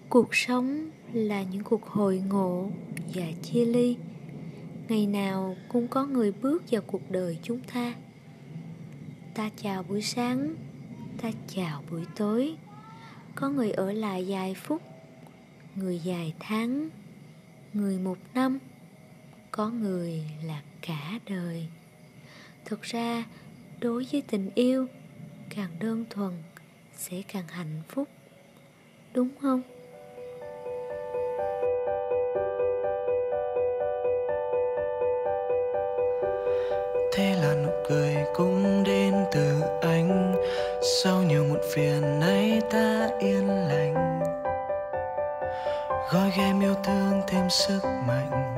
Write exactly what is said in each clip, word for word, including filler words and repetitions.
Cuộc sống là những cuộc hội ngộ và chia ly. Ngày nào cũng có người bước vào cuộc đời chúng ta. Ta chào buổi sáng, ta chào buổi tối. Có người ở lại vài phút, người vài tháng, người một năm, có người là cả đời. Thực ra, đối với tình yêu, càng đơn thuần sẽ càng hạnh phúc, đúng không? Thế là nụ cười cũng đến từ anh. Sau nhiều muộn phiền nay ta yên lành, gói ghém yêu thương thêm sức mạnh.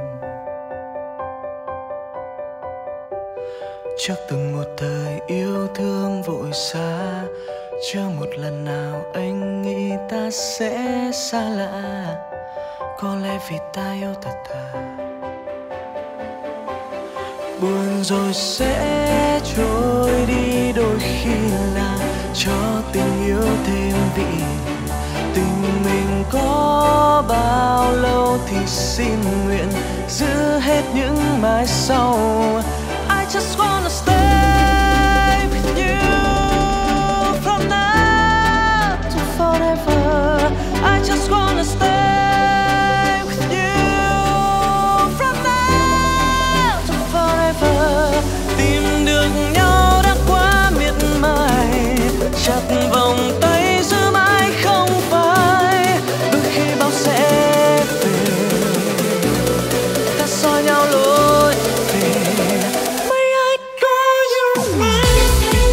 Trước từng một thời yêu thương vội xa, chưa một lần nào anh nghĩ ta sẽ xa lạ. Có lẽ vì ta yêu thật thà, buồn rồi sẽ trôi đi, đôi khi là cho tình yêu thêm vị. Tình mình có bao lâu thì xin nguyện giữ hết những mai sau. I just wanna stay with you from now to forever. I just wanna stay with you from now to forever. Tìm được nhau đã quá miệt mài, chặt vòng tay giữ mãi không phai. Đôi khi bao sẽ về, ta soi nhau lối về. May I call you mine.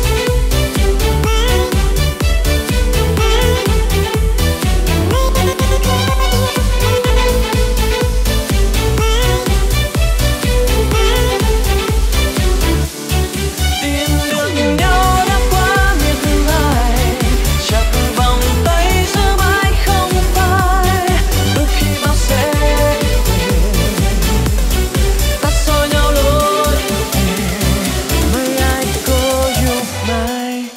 Tìm được nhau đã quá miệt mài, chặt vòng tay giữ mãi không phai. Đôi khi bao sẽ về, ta soi nhau lối về. May I call you mine.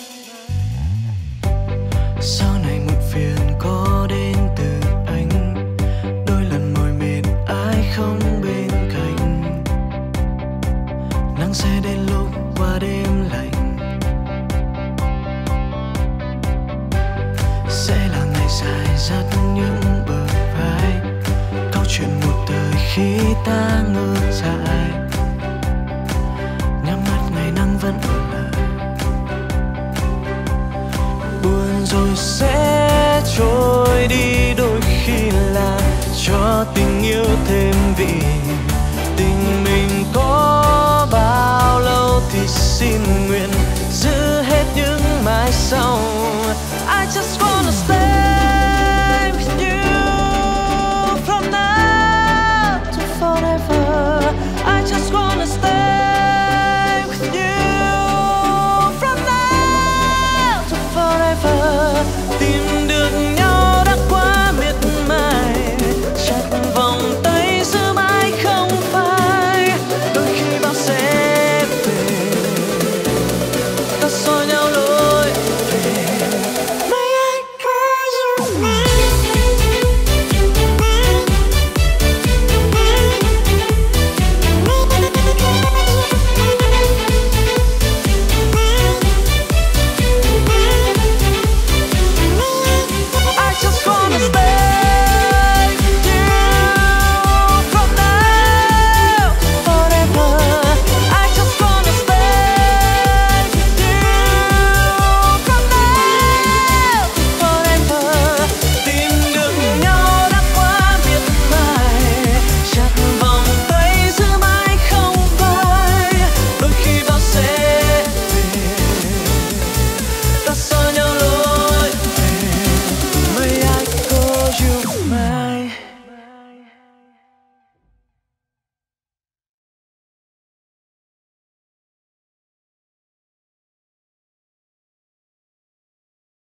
Sau này muộn phiền có đến từ anh, đôi lần mỏi mệt ai không bên cạnh. Nắng sẽ đến lúc qua đêm lạnh, sẽ là ngày dài dắt những bờ vai. Câu chuyện một đời khi ta ngơ dại, nhắm mắt ngày nắng vẫn ở lại. Buồn rồi sẽ trôi đi, đôi khi là cho tình yêu thêm vị. Tình mình có bao lâu thì xin nguyện giữ hết những mai sau. I just want